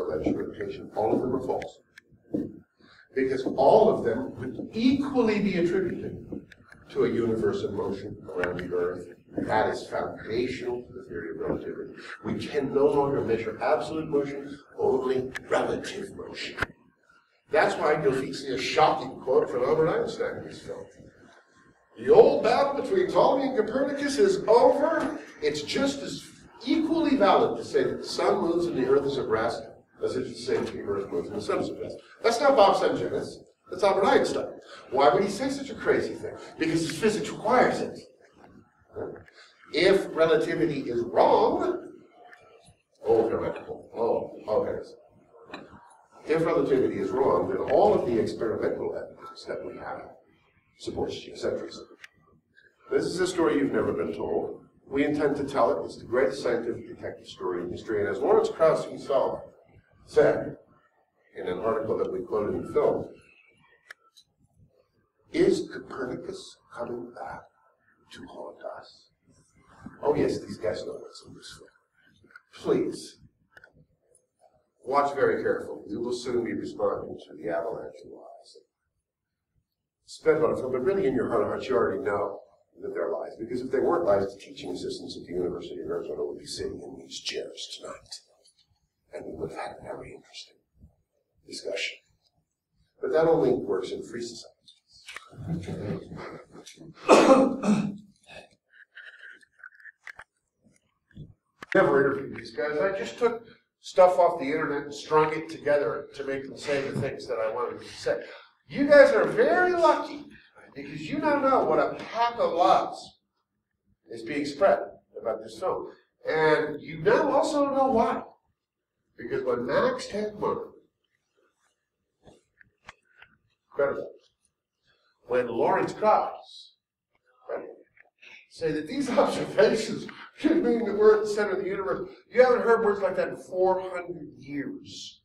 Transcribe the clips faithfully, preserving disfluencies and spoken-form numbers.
alleged limitation, all of them are false. Because all of them would equally be attributed to a universe in motion around the Earth. That is foundational to the theory of relativity. We can no longer measure absolute motion, only relative motion. That's why you'll see a shocking quote from Albert Einstein in this film. The old battle between Ptolemy and Copernicus is over. It's just as equally valid to say that the sun moves and the Earth is at rest as it is to say that the Earth moves and the sun is at rest. That's not Bob Sungenis. That's Albert Einstein. Why would he say such a crazy thing? Because his physics requires it. If relativity is wrong, oh, theoretical. Oh, okay. If relativity is wrong, then all of the experimental evidence that we have supports geocentrism. This is a story you've never been told. We intend to tell it. It's the greatest scientific detective story in history. And as Lawrence Krauss himself said in an article that we quoted in the film, is Copernicus coming back to haunt us? Oh yes, these guys know what's in this film. Please, watch very carefully. You will soon be responding to the avalanche of lies. Spend on a film, but really in your heart of hearts, you already know that they're lies. Because if they weren't lies, the teaching assistants at the University of Arizona would be sitting in these chairs tonight. And we would have had a very interesting discussion. But that only works in free societies. Never interviewed these guys. I just took stuff off the internet and strung it together to make them say the things that I wanted them to say. You guys are very lucky because you now know what a pack of lies is being spread about this film. And you now also know why. Because when Max Tegmark, incredible, when Lawrence Krauss, right, say that these observations should mean that we're at the center of the universe, you haven't heard words like that in four hundred years.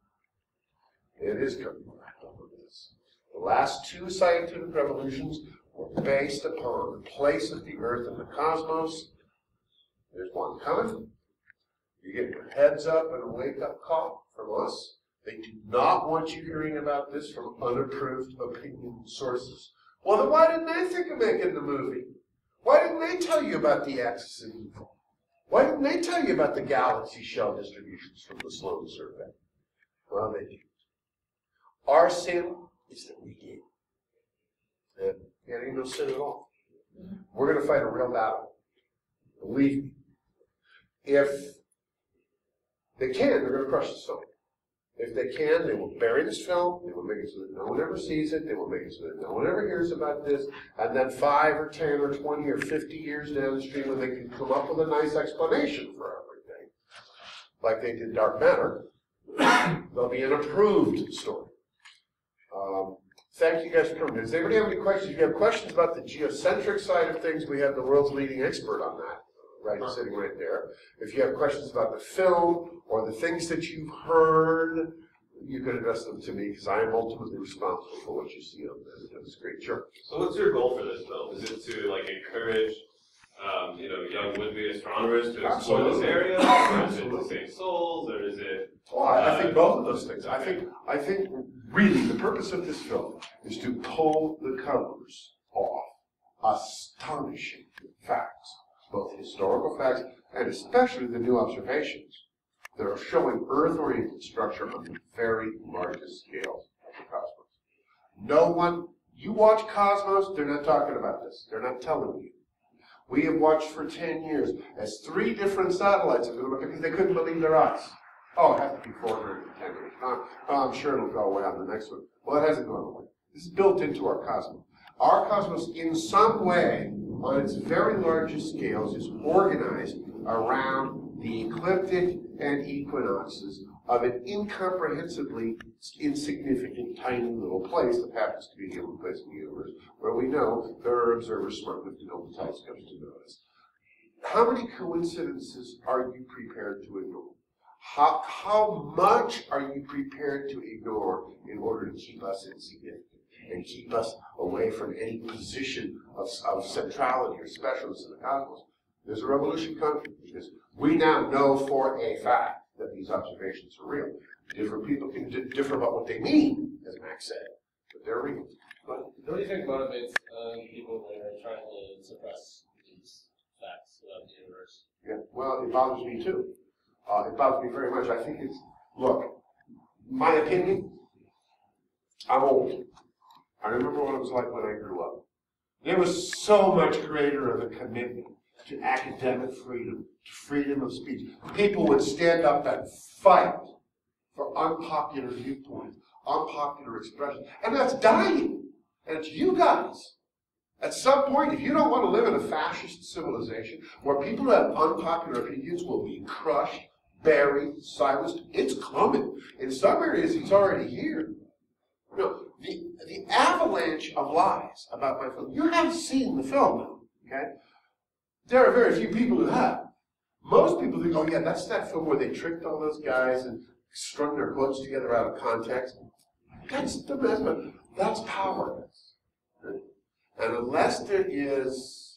It is coming back over this. The last two scientific revolutions were based upon the place of the Earth in the cosmos. There's one coming. You get your heads up and a wake-up call from us. They do not want you hearing about this from unapproved opinion sources. Well, then why didn't they think of making the movie? Why didn't they tell you about the axis of evil? Why didn't they tell you about the galaxy shell distributions from the Sloan survey? Well, they didn't. Our sin is that we did. And it ain't no sin at all. We're going to fight a real battle. Believe me. If they can, they're going to crush this film. If they can, they will bury this film. They will make it so that no one ever sees it. They will make it so that no one ever hears about this. And then five or ten or twenty or fifty years down the stream, when they can come up with a nice explanation for everything, like they did Dark Matter, there'll be an approved story. Um, thank you guys for coming. Does anybody have any questions? If you have questions about the geocentric side of things, we have the world's leading expert on that. Right, sitting right there. If you have questions about the film or the things that you've heard, you can address them to me because I am ultimately responsible for what you see on there. That's great. Sure. So, what's your goal for this film? Is it to like encourage, um, you know, young would-be astronomers to explore this area, or is it to save souls, or is it? Well, I, I think both of those things. I think, I think, really, the purpose of this film is to pull the covers off astonishing facts. Both historical facts and especially the new observations that are showing Earth-oriented structure on the very largest scale of the cosmos. No one, you watch Cosmos, they're not talking about this. They're not telling you. We have watched for ten years as three different satellites have gone up because they couldn't believe their eyes. Oh, it has to be four hundred ten years. Oh, oh, I'm sure it'll go away on the next one. Well, it hasn't gone away. This is built into our cosmos. Our cosmos, in some way, on its very largest scales, is organized around the ecliptic and equinoxes of an incomprehensibly insignificant, tiny little place that happens to be the only place in the universe where we know there are observers smart enough to know the telescopes to notice. How many coincidences are you prepared to ignore? How, how much are you prepared to ignore in order to keep us insignificant and keep us away from any position of, of centrality or specialness in the cosmos? There's a revolution coming because we now know for a fact that these observations are real. Different people can differ about what they mean, as Max said, but they're real. But what do you think motivates uh, people that are trying to suppress these facts about the universe? yeah, well, it bothers me too. Uh, it bothers me very much. I think it's, look, my opinion, I'm old. I remember what it was like when I grew up. There was so much greater of a commitment to academic freedom, to freedom of speech. People would stand up and fight for unpopular viewpoints, unpopular expressions, and that's dying. And it's you guys. At some point, if you don't want to live in a fascist civilization where people who have unpopular opinions will be crushed, buried, silenced, it's coming. In some areas, it's already here. No, the, the avalanche of lies about my film, you haven't seen the film, okay? There are very few people who have. Most people think, oh yeah, that's that film where they tricked all those guys and strung their quotes together out of context. That's the best one. That's powerless. And unless there is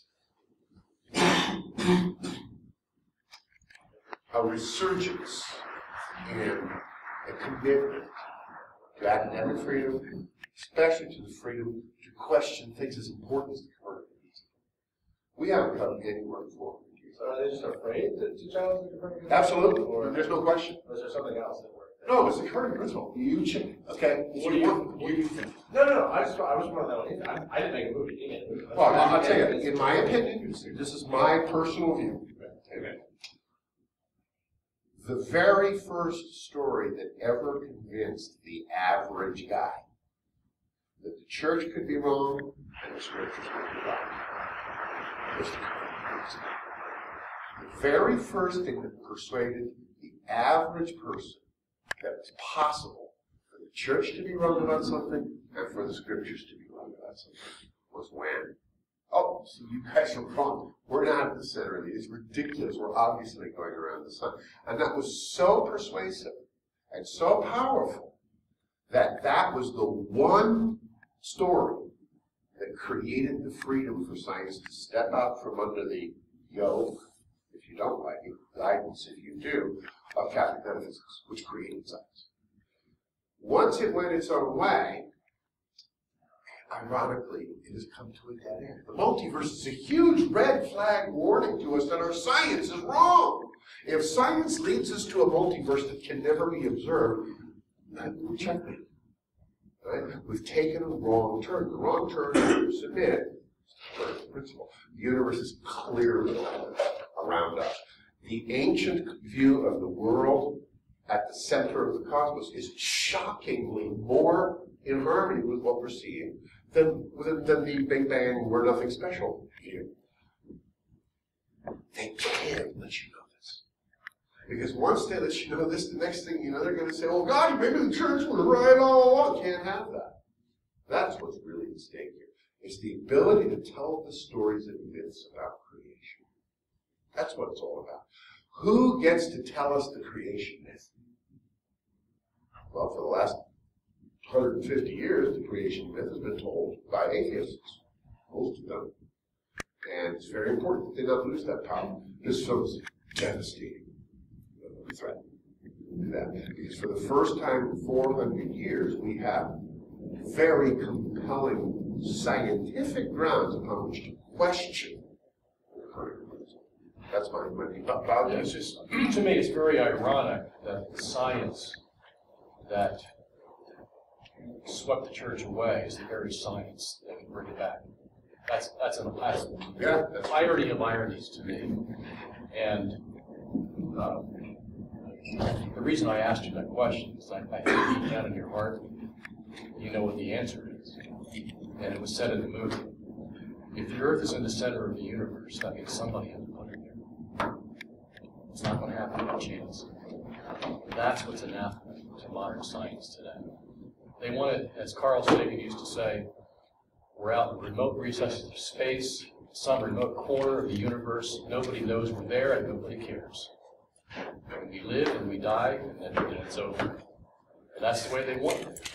a resurgence in a commitment to academic freedom, especially to the freedom to question things as important as the current, we haven't come anywhere before. So are they just afraid to, to challenge the Copernican? Absolutely. Or there's no question. Or is there something else that works? No, it's the current principle. You check. Okay. What do you, what do you think? No, no, no. I just I just want to know. I, I didn't make a movie. You made a movie. Well, I'll tell you. In my opinion, this is my personal view. Okay. The very first story that ever convinced the average guy that the church could be wrong and the scriptures could be right was the Copernican. The very first thing that persuaded the average person that it's possible for the church to be wrong about something and for the scriptures to be wrong about something was when, oh, so you guys are wrong. We're not at the center of it. It's ridiculous. We're obviously going around the sun. And that was so persuasive and so powerful that that was the one story that created the freedom for science to step out from under the yoke, if you don't like it, guidance if you do, of Catholic metaphysics, which created science. Once it went its own way, ironically, it has come to a dead end. The multiverse is a huge red flag warning to us that our science is wrong. If science leads us to a multiverse that can never be observed, then we're checkmate. Right? We've taken a wrong turn. The wrong turn, to submit, is the principle. The universe is clearly around us. The ancient view of the world at the center of the cosmos is shockingly more in harmony with what we're seeing than, than the Big Bang, we're nothing special view. They can't let you know this. Because once they let you know this, the next thing you know, they're going to say, oh gosh, maybe the church was right all along. Can't have that. That's what's really at stake here. It's the ability to tell the stories and myths about creation. That's what it's all about. Who gets to tell us the creation myth? Well, for the last one hundred fifty years, the creation myth has been told by atheists, most of them. And it's very important that they not lose that power. This film's devastating threat to do that. Because for the first time in four hundred years, we have very compelling scientific grounds upon which to question the current principle. That's my opinion. Bob, yeah, it's just, to me, it's very ironic that the science that swept the church away is the very science that can bring it back. That's that's an that's yeah, that's irony of ironies to me. And um, the reason I asked you that question is I, I think deep down in your heart, you know what the answer is. And it was said in the movie. If the Earth is in the center of the universe, that means somebody had to put it there. It's not going to happen by chance. That's what's anathema to modern science today. They want it, as Carl Sagan used to say, we're out in remote recesses of space, some remote corner of the universe. Nobody knows we're there and nobody cares. And we live and we die and then and it's over. And that's the way they want it.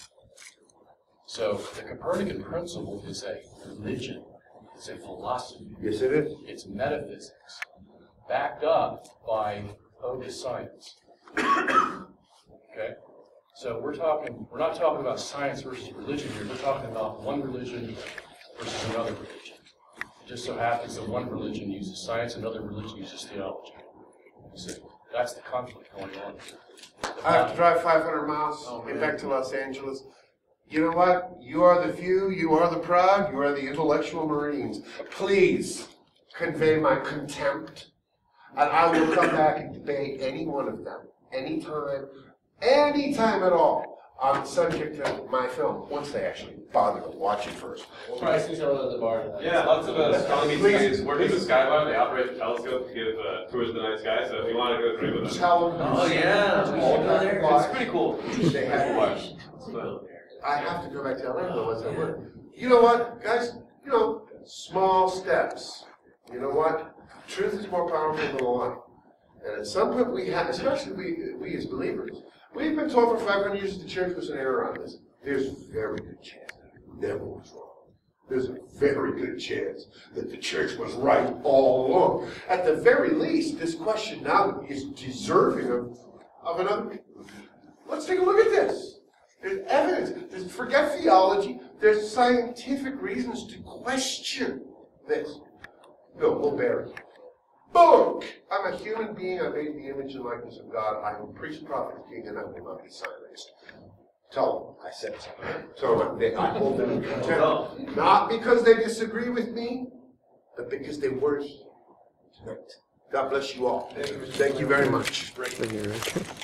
So the Copernican principle is a religion. It's a philosophy. Yes, it is. It's metaphysics, backed up by bogus science. Okay? So we're talking, we're not talking about science versus religion here. We're talking about one religion versus another religion. It just so happens that one religion uses science, another religion uses theology. So that's the conflict going on. I have to drive five hundred miles, Oh, get man. back to Los Angeles. You know what? You are the few, you are the proud, you are the intellectual Marines. Please convey my contempt, and I will come back and debate any one of them, anytime, anytime at all, on the subject of my film, once they actually bother to watch it first. We'll probably see each other at the bar tonight. Yeah, lots of uh, astronomy Please. studies working with Skyline. They operate the telescope to give uh, tours of the night sky. So if you want to go through with us, Tell them. Oh, yeah, we should go there. It's pretty cool. They had to watch. Well, I have to go back to L A, otherwise I would. You know what, guys? You know, small steps. You know what? Truth is more powerful than a lie. And at some point we have, especially we, we as believers, we've been told for five hundred years that the church was in error on this. There's a very good chance that it never was wrong. There's a very good chance that the church was right all along. At the very least, this question now is deserving of, of another. Let's take a look at this. There's evidence. There's, forget theology. There's scientific reasons to question this. No, we'll bear it. Boom! I'm a human being. I'm made in the image and likeness of God. I am priest, prophet, king, and I will not be silenced. Tell them I said so. So they, I hold them in contempt. Not because they disagree with me, but because they weren't here tonight. God bless you all. Thank you very much.